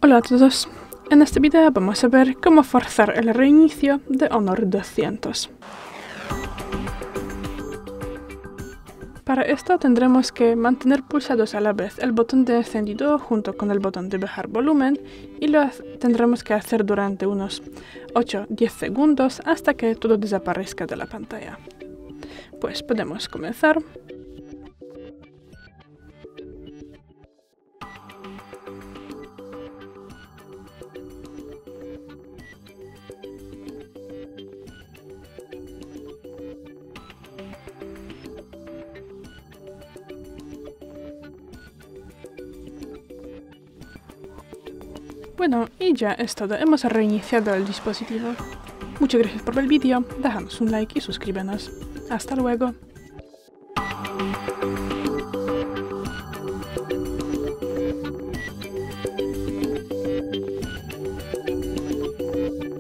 Hola a todos, en este video vamos a ver cómo forzar el reinicio de Honor 200. Para esto tendremos que mantener pulsados a la vez el botón de encendido junto con el botón de bajar volumen y lo tendremos que hacer durante unos 8-10 segundos hasta que todo desaparezca de la pantalla. Pues podemos comenzar. Bueno, y ya es todo, hemos reiniciado el dispositivo. Muchas gracias por ver el vídeo, déjanos un like y suscríbenos. Hasta luego.